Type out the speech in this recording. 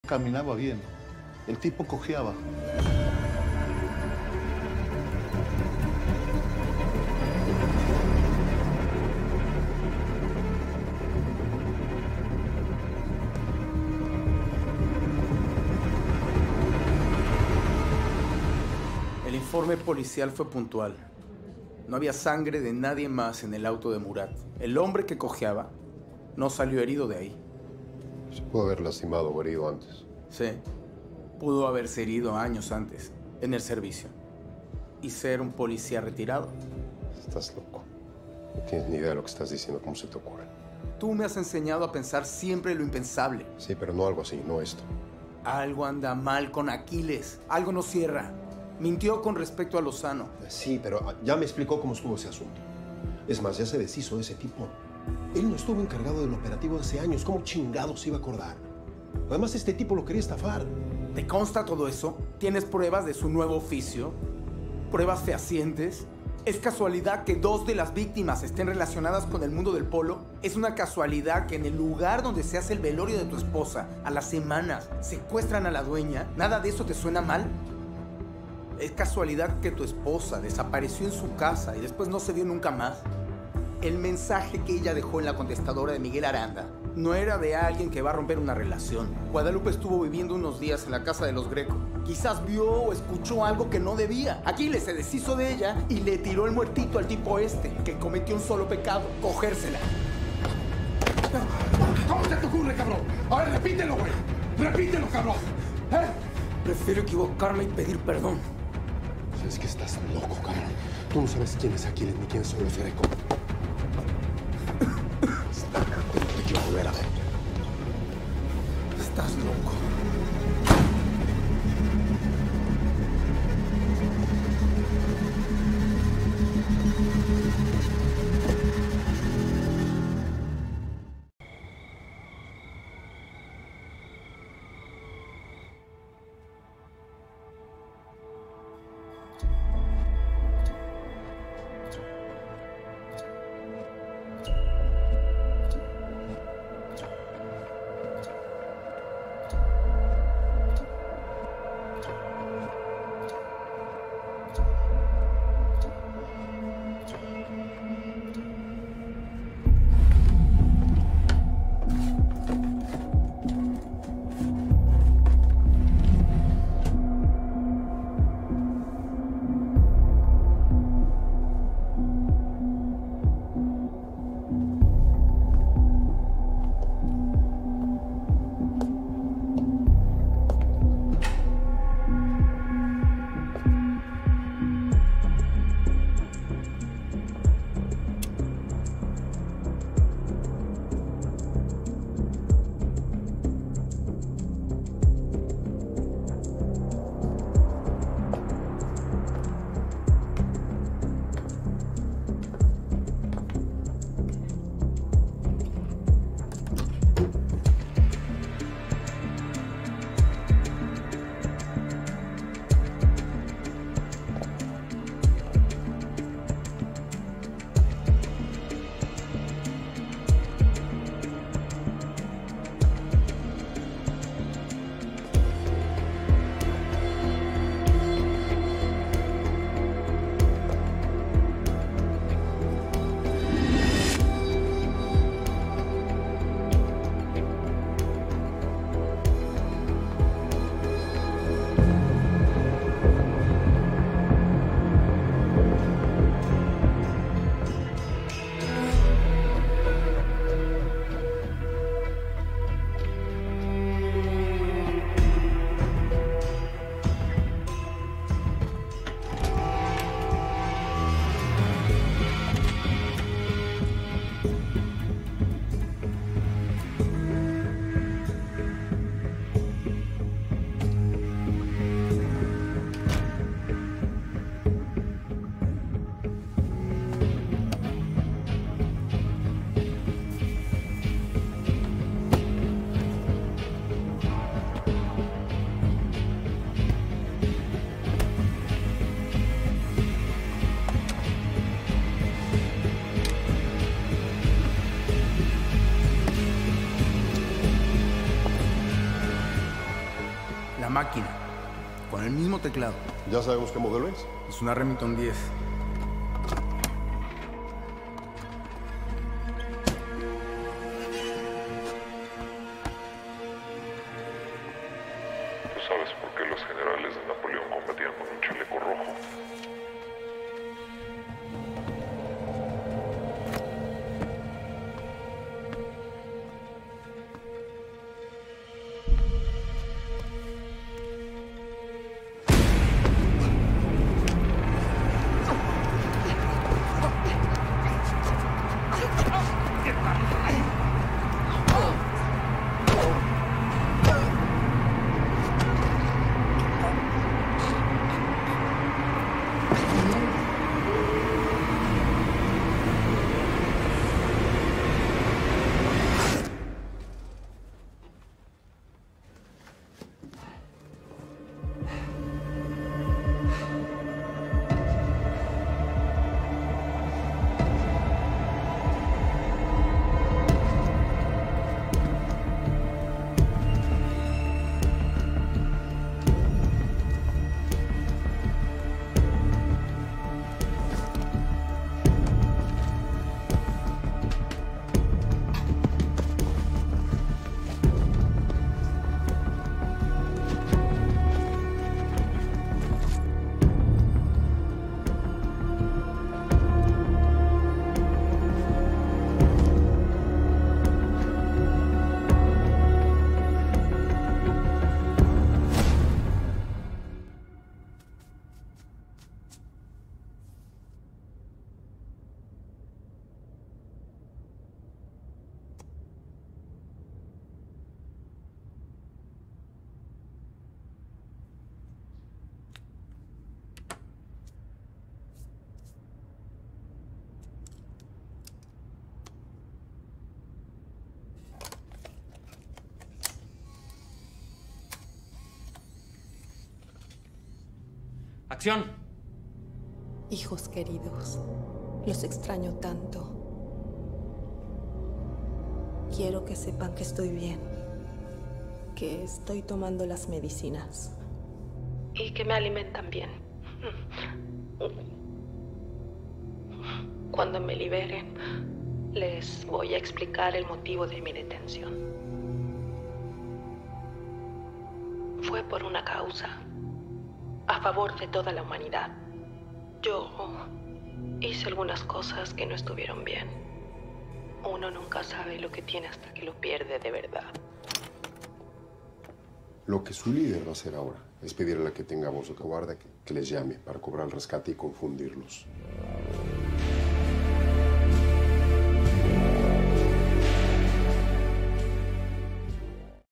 Caminaba bien. El tipo cojeaba. El informe policial fue puntual. No había sangre de nadie más en el auto de Murat. El hombre que cojeaba no salió herido de ahí. Se pudo haber lastimado o herido antes. Sí, pudo haberse herido años antes, en el servicio. Y ser un policía retirado. Estás loco. No tienes ni idea de lo que estás diciendo. ¿Cómo se te ocurre? Tú me has enseñado a pensar siempre lo impensable. Sí, pero no algo así, no esto. Algo anda mal con Aquiles. Algo no cierra. Mintió con respecto a Lozano. Sí, pero ya me explicó cómo estuvo ese asunto. Es más, ya se deshizo de ese tipo. Él no estuvo encargado del operativo de hace años. ¿Cómo chingados se iba a acordar? Además, este tipo lo quería estafar. ¿Te consta todo eso? ¿Tienes pruebas de su nuevo oficio? ¿Pruebas fehacientes? ¿Es casualidad que 2 de las víctimas estén relacionadas con el mundo del polo? ¿Es una casualidad que en el lugar donde se hace el velorio de tu esposa, a las semanas, secuestran a la dueña? ¿Nada de eso te suena mal? ¿Es casualidad que tu esposa desapareció en su casa y después no se vio nunca más? El mensaje que ella dejó en la contestadora de Miguel Aranda no era de alguien que va a romper una relación. Guadalupe estuvo viviendo unos días en la casa de los Greco. Quizás vio o escuchó algo que no debía. Aquiles se deshizo de ella y le tiró el muertito al tipo este, que cometió un solo pecado: cogérsela. ¿Cómo se te ocurre, cabrón? A ver, repítelo, güey. Repítelo, cabrón. Prefiero equivocarme y pedir perdón. Es que estás loco, cabrón. Tú no sabes quién es Aquiles ni quiénes son los Greco. Te quiero volver a ver. Estás loco. máquina, con el mismo teclado. ¿Ya sabemos qué modelo es? Es una Remington 10. ¿Tú sabes por qué los generales de Napoleón combatían con un chaleco rojo? ¡Acción! Hijos queridos, los extraño tanto. Quiero que sepan que estoy bien, que estoy tomando las medicinas y que me alimentan bien. Cuando me liberen, les voy a explicar el motivo de mi detención. Fue por una causa a favor de toda la humanidad. Yo hice algunas cosas que no estuvieron bien. Uno nunca sabe lo que tiene hasta que lo pierde de verdad. Lo que su líder va a hacer ahora es pedirle a la que tenga voz de guarda que les llame para cobrar el rescate y confundirlos.